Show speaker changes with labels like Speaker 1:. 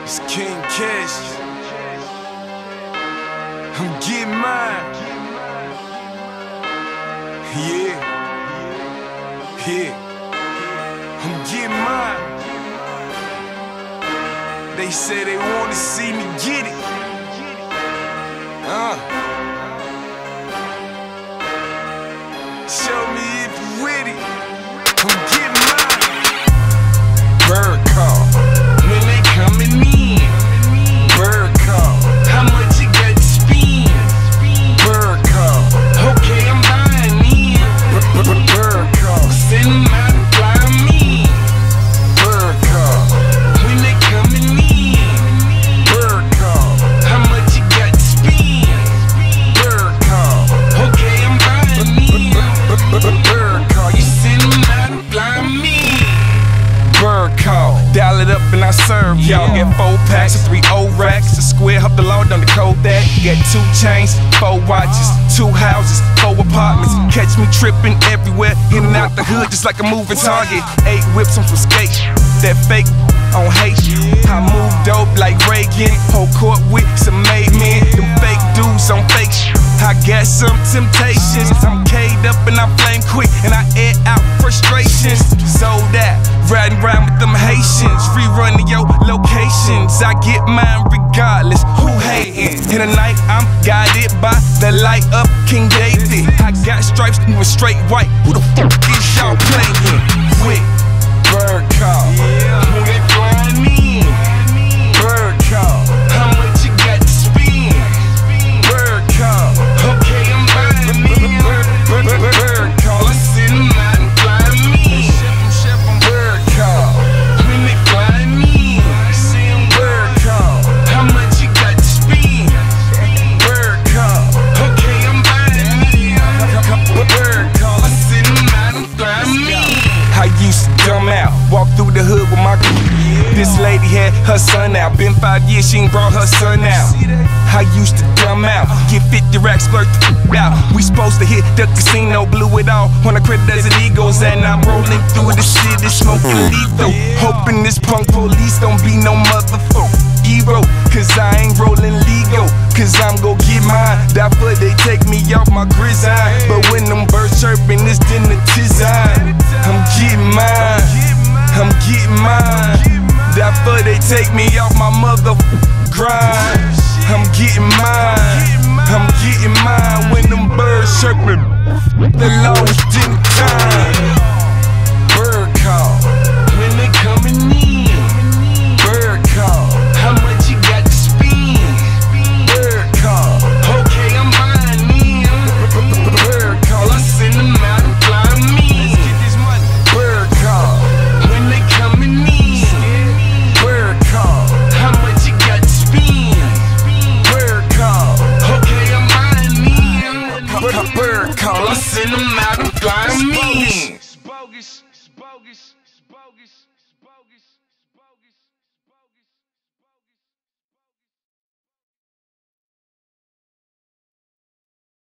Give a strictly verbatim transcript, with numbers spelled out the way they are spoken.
Speaker 1: It's King Cash. I'm getting mine. Yeah. Yeah. I'm getting mine. They say they wanna see me get it. Uh. Show me if you with it. I'm getting mine. Bird call. When they coming in. Bird call. How much you got to spend? Bird call. Okay, I'm buying in. Bird call. Send them out and fly me. Bird call. When they coming in. Bird call. How much you got to spend? Bird call. Okay, I'm buying in. Bird call. You send them out and fly me. Bird call, dial it up and I serve y'all. Get four packs, three old racks, a square up the load on the code that. Get two chains, four watches, two houses, four apartments. Catch me tripping everywhere, in and out the hood just like a moving target. Eight whips, I'm from skate, that fake on hate. I move dope like Reagan, whole court with some made men. Them fake dudes on fake shit. I got some temptations. I'm K'd up and I flame quick and I air out frustrations. So that riding around with them Haitians, rerunning your locations. I get mine regardless who hating. In the night I'm guided by the light of King David. I got stripes moving straight white. Who the fuck is y'all playing with? Bird call. Who they flying in? Bird call. How much you got to spend? Bird call. Okay, I'm buying in. Bird call. I send them out and fly me. Bird call. When they flying in. Bird call. How much you got to spend? Bird call. Okay, I'm buying in. Bird call. I send them out and fly me. I used to dumb out, walk through the hood with my group. This lady had her son out, been five years she ain't brought her son out. I used to dumb out, get fifty racks, splurge the f out. We supposed to hit the casino, blew it all on the credit as it egos. And I'm rolling through the city, smoking lethal, hoping this punk police don't be no motherfucker hero. Cause I ain't rolling legal, cause I'm gon' get mine. Therefore they take me off my grizzly. But when them birds chirping, it's dinner tizine. I'm getting mine, I'm getting mine. Therefore they take me off my mother grind. I'm getting mine, I'm getting mine. When them birds chirping, the longest in time. Bird call, when they coming in. Bird call, how much you got to spend? Bird call, okay, I'm buying in. Bird call, I send them out and fly me. Bird call, when they coming in. Bird call, how much you got to spend? Bird call, okay, I'm buying in. Bird call, I send them out and fly me. It's bogus, it's bogus, it's bogus, it's bogus.